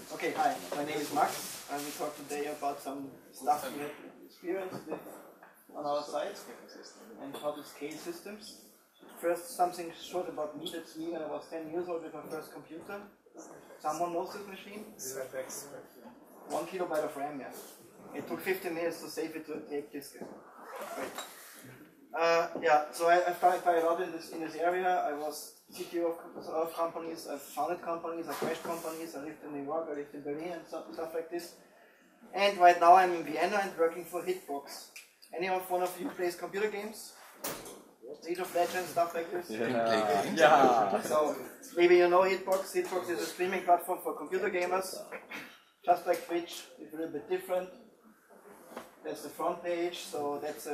Okay, hi, my name is Max, and we talk today about some stuff we have experienced with on our site and how to scale systems. First, something short about me. That's me when I was 10 years old with my first computer. Someone knows this machine? 1 kilobyte of RAM, yeah. It took 15 minutes to save it to a tape disk. Right. Yeah, so I started quite a lot in this area. I was CTO of companies, I've founded companies, I crashed companies, I lived in New York, I lived in Berlin and stuff like this. And right now I'm in Vienna and working for Hitbox. Any one of you plays computer games? League of Legends, stuff like this? Yeah. So maybe you know Hitbox. Hitbox is a streaming platform for computer gamers. Just like Twitch, it's a little bit different. That's the front page, so that's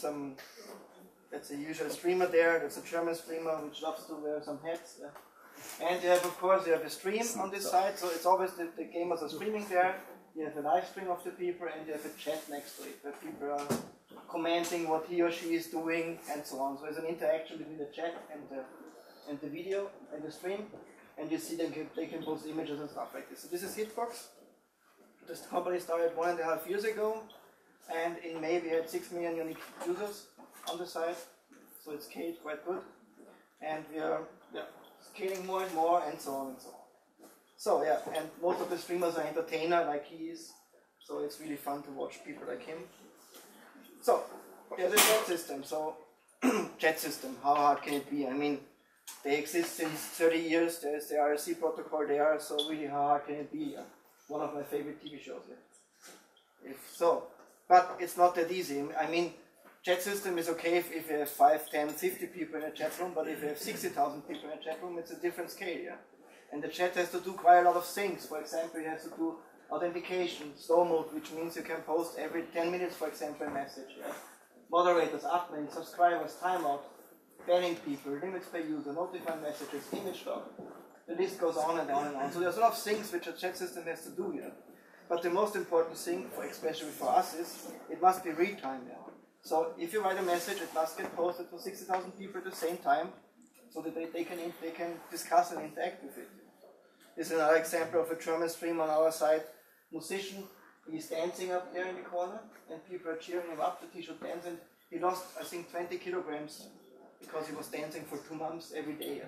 a usual streamer there. That's a German streamer which loves to wear some hats. And you have, of course, you have a stream on this side, so it's always the gamers are streaming there. You have a live stream of the people, and you have a chat next to it where people are commenting what he or she is doing and so on. So there's an interaction between the chat and the video and the stream, and you see they can post images and stuff like this. So this is Hitbox. This company started 1.5 years ago, and in May we had 6 million unique users on the site, so it's scaled quite good, and we are scaling more and more, and so on and so on. So yeah, and most of the streamers are entertainer like he is, so it's really fun to watch people like him. So there's a chat system. So chat system, how hard can it be? I mean, they exist since 30 years. There's the IRC protocol there, so really how hard can it be? One of my favorite TV shows. Yeah. But it's not that easy. I mean, chat system is okay if you have 5, 10, 50 people in a chat room, but if you have 60,000 people in a chat room, it's a different scale. Yeah? And the chat has to do quite a lot of things. For example, it has to do authentication, slow mode, which means you can post every 10 minutes, for example, a message. Yeah? Moderators, admins, subscribers, timeout, banning people, limits per user, notify messages, image log. The list goes on and on and on. So there's a lot of things which a chat system has to do here. But the most important thing, especially for us, is it must be real time. Yeah? So if you write a message, it must get posted to 60,000 people at the same time, so that they can discuss and interact with it. This is another example of a German stream on our site. Musician, he's dancing up there in the corner, and people are cheering him up that he should dance, and he lost, I think, 20 kilograms because he was dancing for 2 months every day.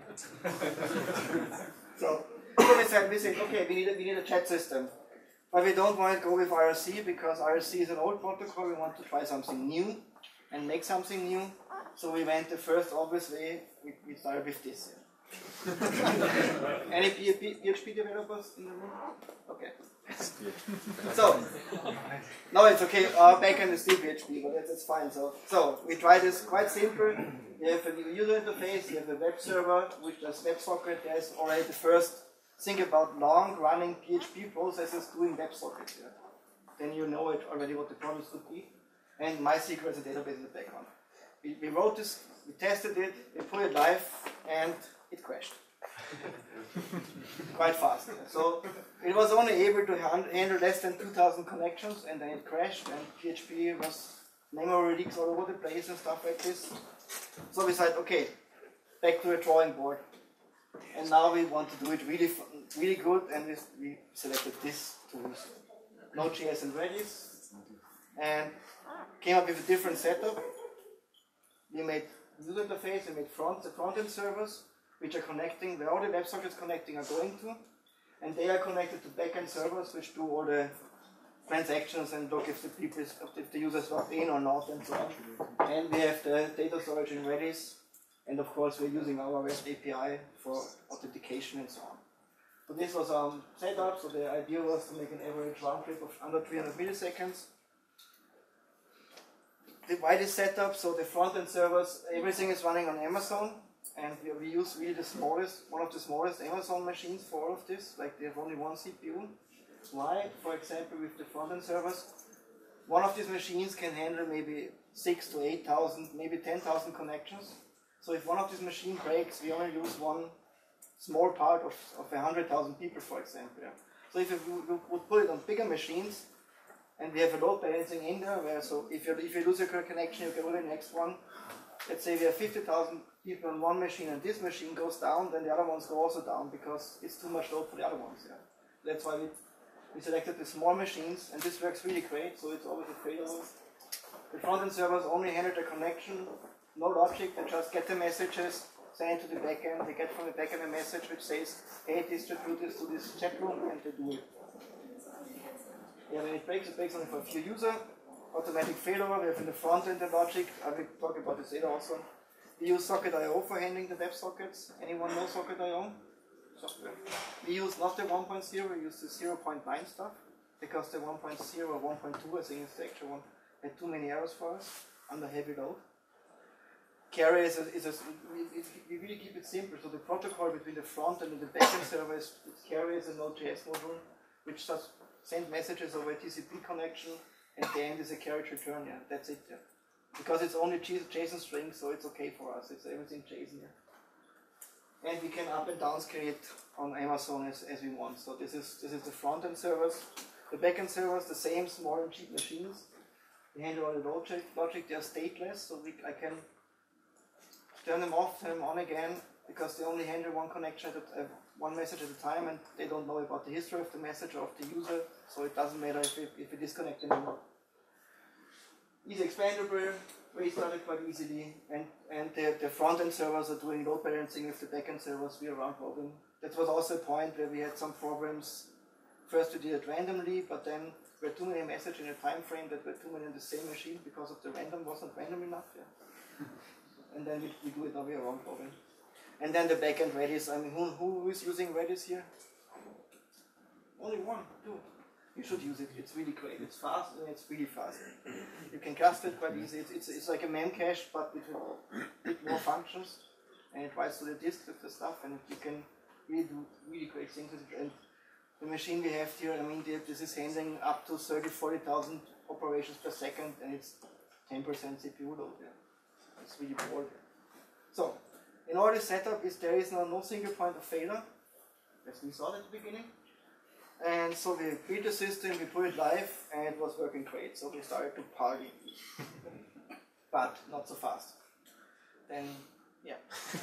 So we said, okay, we need a chat system. But we don't want to go with IRC because IRC is an old protocol. We want to try something new and make something new. So we went the first obvious way. We started with this. Any PHP developers in the room? Okay. So no, it's okay. Our backend is still PHP, but that's fine. So we try this quite simple. You have a user interface. You have a web server, which does WebSocket. There's already the first. Think about long-running PHP processes doing WebSockets. Yeah? Then you know it already what the problems could be. And MySQL is a database in the background. We wrote this, we tested it, we put it live, and it crashed. Quite fast. Yeah? So it was only able to handle less than 2,000 connections, and then it crashed, and PHP was memory leaks all over the place and stuff like this. So we said, okay, back to the drawing board. And now we want to do it really good, and we selected this tools, Node.js and Redis, and came up with a different setup. We made user interface, we made the front-end servers, which are connecting, where all the WebSockets connecting are going to, and they are connected to back-end servers, which do all the transactions and look if the user is logged in or not, and so on. And we have the data storage in Redis. And of course, we're using our REST API for authentication and so on. So this was set up. So the idea was to make an average round trip of under 300 milliseconds. Why this setup? So the front-end servers, everything is running on Amazon, and we use really one of the smallest Amazon machines for all of this. Like they have only one CPU. Why? For example, with the front-end servers, one of these machines can handle maybe 6,000 to 8,000, maybe 10,000 connections. So if one of these machines breaks, we only lose one small part of 100,000 people, for example. Yeah. So if we would put it on bigger machines, and we have a load balancing in there, where so if you lose your connection, you go to the next one. Let's say we have 50,000 people on one machine, and this machine goes down, then the other ones go also down because it's too much load for the other ones. Yeah. That's why We selected the small machines, and this works really great, so it's always a failover. The front-end servers only handle the connection, no logic, they just get the messages, send it to the backend, they get from the backend a message which says, hey, distribute this to this chat room, and they do it. Yeah, when it breaks only for a few users. Automatic failover, we have in the front end the logic, I will talk about this later also. We use Socket.io for handling the web sockets. Anyone know Socket.io? Software. We use not the 1.0, we use the 0.9 stuff, because the 1.0 or 1.2, I think it's the actual one, had too many errors for us, under heavy load. Carrier we really keep it simple, so the protocol between the front and the backend server is Carrier is a Node.js module, which just sends messages over a TCP connection, and the end is a carriage return, yeah, that's it, yeah. Because it's only JSON string, so it's okay for us, it's everything JSON, yeah. And we can up and down scale it on Amazon as we want, so this is the front-end servers. The back-end servers, the same small and cheap machines. We handle all the logic, they are stateless, so I can turn them off, turn them on again, because they only handle one connection one message at a time, and they don't know about the history of the message or of the user, so it doesn't matter if we disconnect them or not. Easy expandable, restarted quite easily, and the front-end servers are doing load balancing with the back-end servers via round robin. That was also a point where we had some problems. First we did it randomly, but then there were too many messages in a time frame that were too many in the same machine because of the random wasn't random enough. Yeah. And then we do it now via round robin. And then the back-end Redis, I mean, who is using Redis here? Only one, two. You should use it, it's really great. It's fast and it's really fast. You can cluster it quite easy. It's like a memcache, but with a bit more functions. And it writes to the disk with the stuff, and you can really do really great things with it. And the machine we have here, I mean, this is handling up to 40,000 operations per second, and it's 10% CPU load. Yeah. It's really bored. So, in all this setup, there is now no single point of failure, as we saw at the beginning. And so we built the system, we put it live, and it was working great. So we started to party. But not so fast. Then, yeah.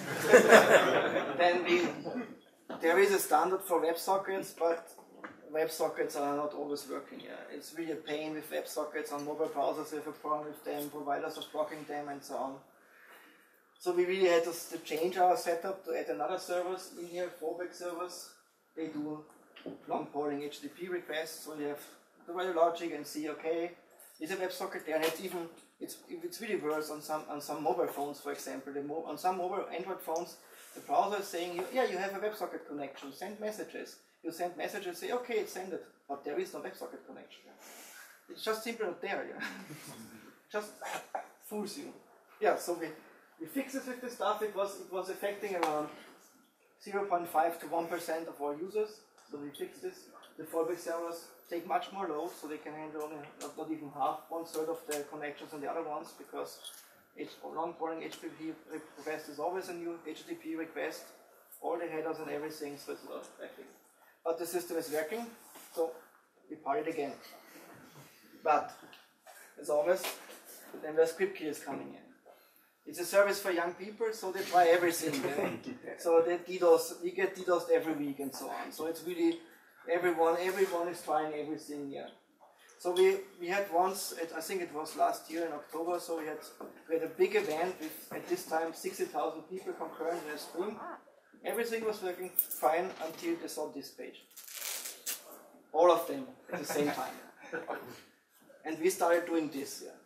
There is a standard for WebSockets, but WebSockets are not always working. Yeah. It's really a pain with WebSockets on mobile browsers. We have a problem with them, providers are blocking them, and so on. So we really had to change our setup to add another servers in here, fallback servers. They do long polling HTTP requests, so you have to write the logic and see, okay, is a WebSocket there? And it's really worse on some mobile phones, for example. On some mobile Android phones, the browser is saying, yeah, you have a WebSocket connection, send messages. You send messages, say, okay, it's sent it, but there is no WebSocket connection. It's just simply not there. Yeah. Just fools you. Yeah, so we fixed it with the stuff. It was affecting around 0.5 to 1% of all users. So we fixed this. The fallback servers take much more load, so they can handle only not even half, 1/3 of the connections on the other ones, because long polling HTTP request is always a new HTTP request, all the headers and everything, so it's a lot of traffic. But the system is working, so we part it again. But as always, then the script key is coming in. It's a service for young people, so they try everything. So they we get DDoSed every week and so on. So it's really, everyone is trying everything, yeah. So we had once, I think it was last year in October, so we had a big event with, at this time, 60,000 people concurrent in a stream. Everything was working fine until they saw this page. All of them at the same time. And we started doing this, yeah.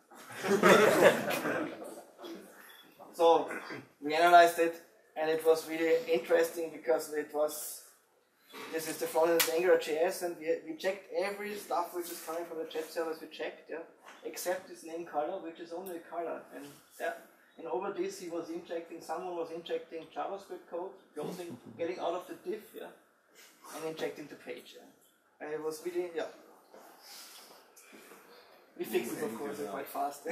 So we analyzed it, and it was really interesting because this is the front-end AngularJS, and we checked every stuff which is coming from the chat servers. We checked, yeah, except this name color, which is only a color. And yeah, and over this someone was injecting JavaScript code, getting out of the diff, yeah, and injecting the page. Yeah. And it was really, yeah. We fixed it, of course, quite fast.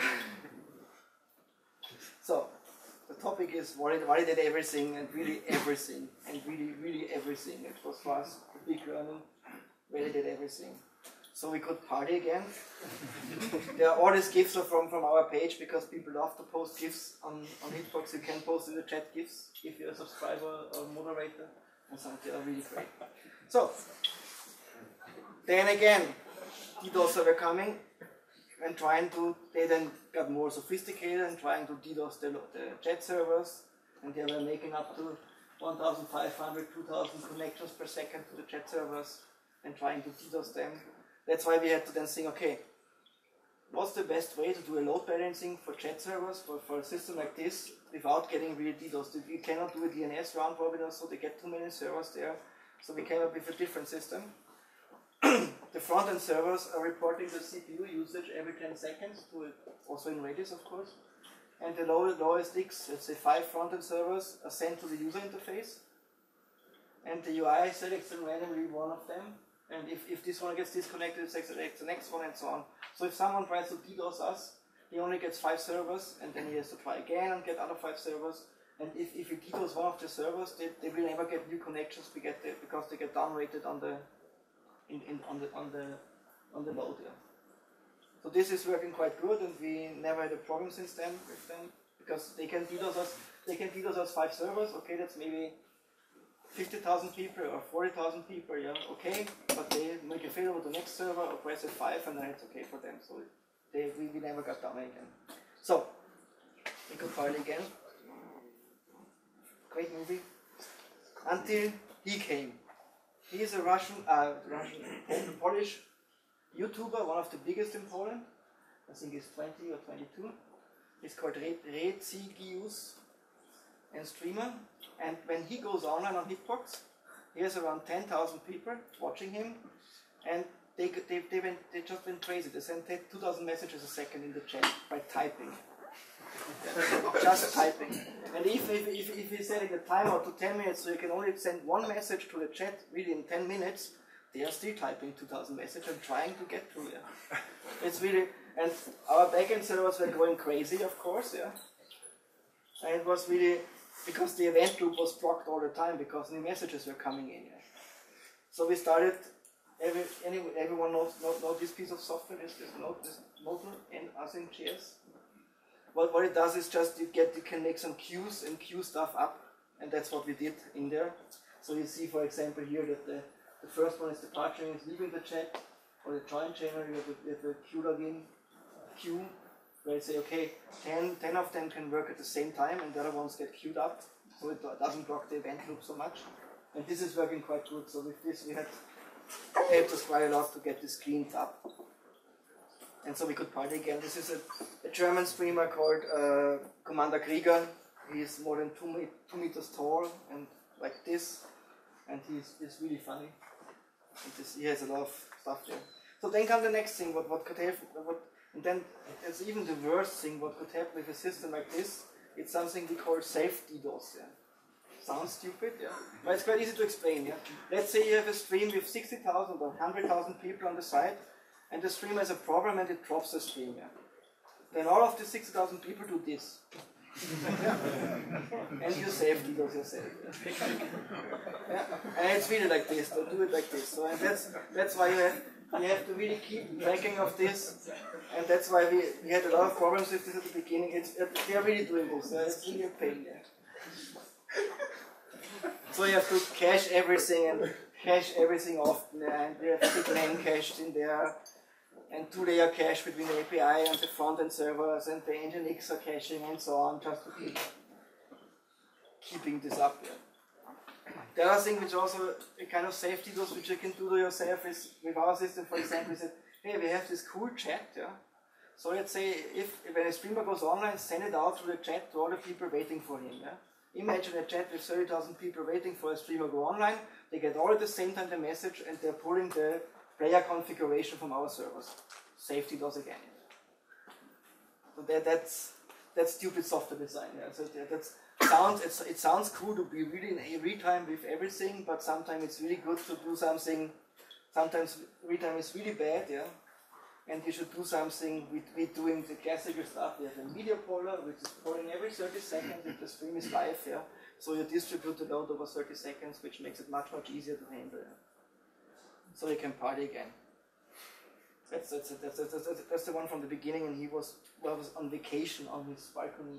So. The topic is validated everything and really everything and really everything. It was for us a big learning, validate everything. So we could party again. All these GIFs are from our page because people love to post GIFs on Hitbox. You can post in the chat GIFs if you're a subscriber or moderator, and some they are really great. So Then again, DDoS were coming and they then got more sophisticated and trying to DDoS the chat servers, and they were making up to 1,500, 2,000 connections per second to the chat servers and trying to DDoS them. That's why we had to then think, okay, what's the best way to do a load balancing for chat servers for a system like this without getting really DDoS? We cannot do a DNS round robin, so they get too many servers there. So we came up with a different system. The front-end servers are reporting the CPU usage every 10 seconds, also in Redis, of course. And the lowest X, let's say 5 front-end servers, are sent to the user interface. And the UI selects randomly one of them. And if this one gets disconnected, it selects the next one, and so on. So if someone tries to DDoS us, he only gets 5 servers, and then he has to try again and get other 5 servers. And if he DDoS one of the servers, they will never get new connections because they get downrated on the load. Yeah. So this is working quite good, and we never had a problem since then with them because they can DDoS us. They can DDoS us 5 servers. Okay, that's maybe 50,000 people or 40,000 people. Yeah, okay, but they make a failure with the next server or press F5, and then it's okay for them. So we never got down again. So we could file again. Great movie. Until he came. He is a Polish YouTuber, one of the biggest in Poland. I think he's 20 or 22. He's called Recygius and streamer. And when he goes online on Hitbox, he has around 10,000 people watching him. And they just went crazy. They sent 2,000 messages a second in the chat by typing. Just typing. And if you're setting the timer to 10 minutes, so you can only send one message to the chat really in 10 minutes, they are still typing 2,000 messages and trying to get through. Yeah. It's really, and our backend servers were going crazy, of course, yeah. And it was really because the event loop was blocked all the time because new messages were coming in. Yeah. So we started. Everyone knows this piece of software. This motor and async.js. What it does is just you can make some queues and queue stuff up, and that's what we did in there. So you see, for example, here that the first one is departure is leaving the chat, or the join channel. You have the queue login queue, where you say, okay, 10 of them can work at the same time, and the other ones get queued up, so it doesn't block the event loop so much. And this is working quite good. So with this, we had helped us quite a lot to get this cleaned up. And so we could party again. This is a German streamer called Commander Krieger. He's more than 2 meters tall and like this, and he's really funny. He has a lot of stuff there. So then comes the next thing. What could happen? And then it's even the worst thing. What could happen with a system like this? It's something we call self-DDoS. Yeah. Sounds stupid, yeah, but it's quite easy to explain. Yeah. Let's say you have a stream with 60,000 or 100,000 people on the site, and the stream has a problem and it drops the stream. Yeah. Then all of the 60,000 people do this. And you self-DDoS yourself. Yeah. And it's really like this, so do it like this. So, and that's why you have to really keep tracking of this, and that's why we had a lot of problems with this at the beginning. They are really doing this, it's really a pain. Yeah. So you have to cache everything and cache everything often, and we have SIG-LAN cached in there, and 2-layer cache between the API and the front-end servers, and the Nginx are caching and so on, just to keep keeping this up. Yeah. The other thing which also a kind of safety tools which you can do to yourself is, with our system, for example, is that, hey, we have this cool chat, yeah. So let's say when a streamer goes online, send it out to the chat to all the people waiting for him, yeah. Imagine a chat with 30,000 people waiting for a streamer to go online. They get all at the same time the message, and they're pulling the player configuration from our servers. Safety does again. So that's stupid software design. Yeah. So it sounds cool to be really in real time with everything, but sometimes it's really good to do something. Sometimes real time is really bad, yeah. And you should do something with doing the classical stuff. We have a media poller, which is polling every 30 seconds if the stream is live. Yeah? So you distribute the load over 30 seconds, which makes it much easier to handle. Yeah? So you can party again. That's the one from the beginning, and he was on vacation on his balcony.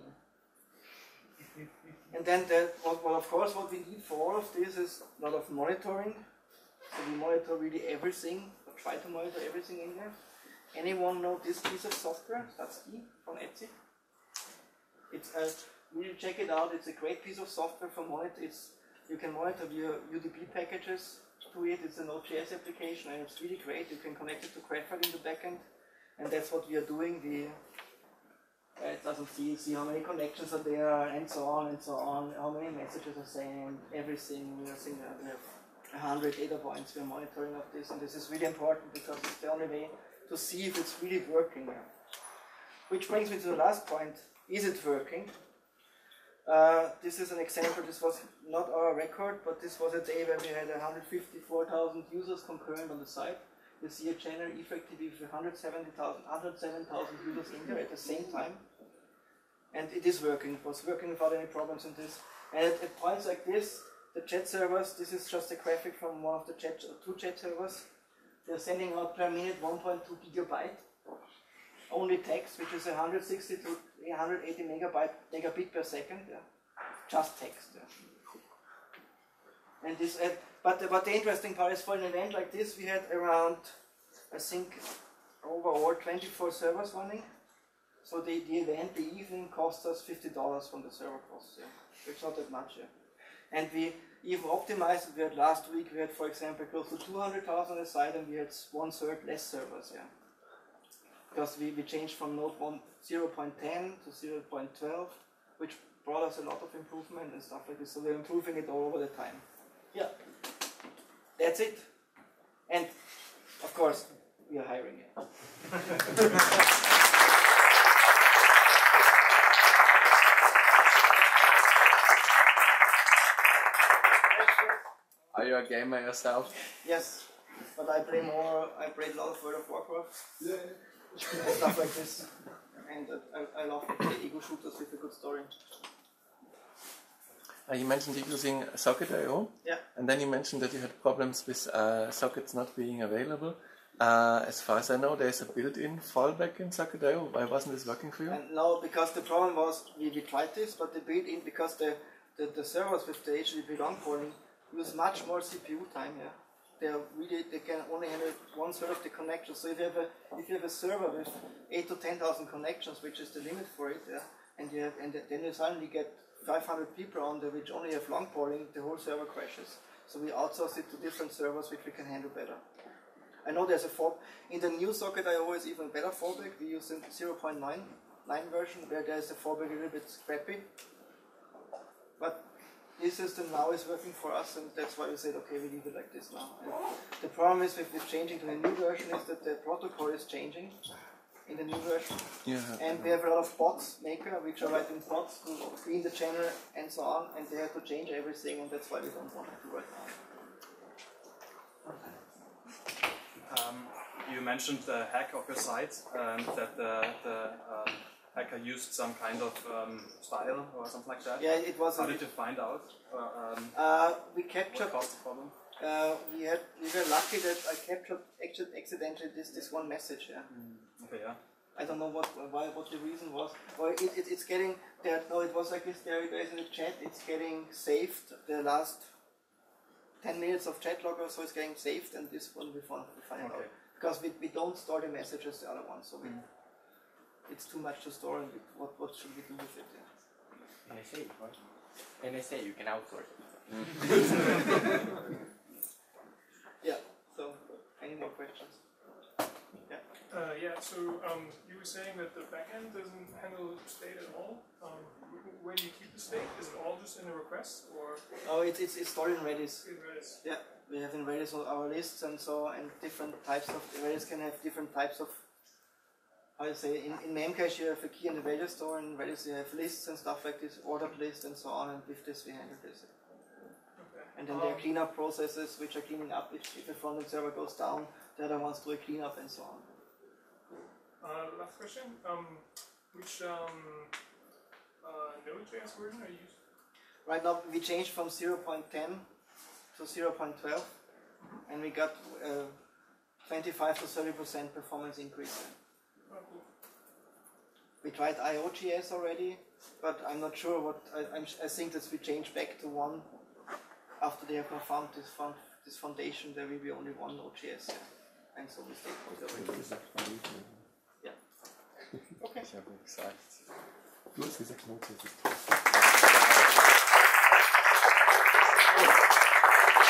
And then of course what we need for all of this is a lot of monitoring. So we monitor really everything, try to monitor everything in there. Anyone know this piece of software, Statsky from Etsy? It's really check it out. It's a great piece of software for monitor. You can monitor your UDP packages to it. It's an Node.js application, and it's really great. You can connect it to Graphic in the backend, and that's what we are doing. It doesn't see how many connections are there, and so on, how many messages are sent, everything. We are seeing that we have 100 data points. We are monitoring of this, and this is really important because it's the only way to see if it's really working. Which brings me to the last point. Is it working? This is an example. This was not our record, but this was a day where we had 154,000 users concurrent on the site. You see a general effective with 107,000 users in there at the same time. And it is working. It was working without any problems in this. And at points like this, the chat servers, this is just a graphic from one of the two chat servers. They're sending out per minute 1.2 gigabyte. Only text, which is 160 to 180 megabit per second. Yeah. Just text. Yeah. And this, but the interesting part is for an event like this, we had around, I think, overall 24 servers running. So the event, the evening, cost us $50 from the server costs. Yeah. It's not that much. Yeah. And we even optimized it. We had last week, we had, for example, close to 200,000 on the site, and we had 1/3 less servers. Yeah. Because we changed from node 0.10 to 0.12, which brought us a lot of improvement and stuff like this. So we're improving it all over the time. Yeah, that's it. And of course, we are hiring it. Are you a gamer yourself? Yes, but I play a lot of World of Warcraft. Yeah. And stuff like this. And I love to play ego shooters with a good story. You mentioned you're using Socket.io, yeah. And then you mentioned that you had problems with sockets not being available. As far as I know, there's a built-in fallback in Socket.io. Why wasn't this working for you? No, because the problem was we tried this, but the built-in, because the servers with the HTTP long polling use much more CPU time. Yeah. They can only handle 1/3 of the connections. So if you have a server with 8,000 to 10,000 connections, which is the limit for it, yeah, and then you suddenly get 500 people on there which only have long polling, the whole server crashes. So we outsource it to different servers which we can handle better. I know there's a in the new Socket.io is even better fallback. We use the 0.9 version where there's a fallback a little bit scrappy. But this system now is working for us, and that's why we said, okay, we leave it like this now. And the problem is with changing to the new version is that the protocol is changing in the new version. Yeah. And we have a lot of bots maker which are writing bots to clean the channel and so on, and they have to change everything, and that's why we don't want to do it now. You mentioned the hack of your site, that the hacker used some kind of style or something like that. Yeah, it was. How did you find out? We captured. What caused the problem? We were lucky that I captured accidentally this one message. Yeah. Okay. Yeah. I don't know what the reason was. Or it's getting there. No, it was like this. There is in the chat. It's getting saved. The last 10 minutes of chat logger, so it's getting saved, and this one we find out because we don't store the messages the other one, so it's too much to store. And what should we do with it? Yeah. NSA, right? NSA, you can outsource it. Yeah. So, any more questions? Yeah. So you were saying that the backend doesn't handle state at all. Where do you keep the state? Is it all just in a request, or? Oh, it's stored in Redis. In Redis. Yeah, we have in Redis all our lists and different types of Redis can have different types of. How you say in Memcache you have a key and a value store. In Redis you have lists and stuff like this, ordered list and so on. And with this we handle this. Okay. And then there are cleanup processes which are cleaning up. If a frontend server goes down, the other ones do a cleanup and so on. Last question. Which Node.js version are you using? Right now we changed from 0.10 to 0.12, and we got 25 to 30% performance increase. Oh, cool. We tried IOJS already, but I'm not sure what. I think that we change back to one after they have now found this foundation. There will be only one Node.js. and so the state pointer. Yeah. Okay. Ich habe gesagt, du hast gesagt, Mozart ist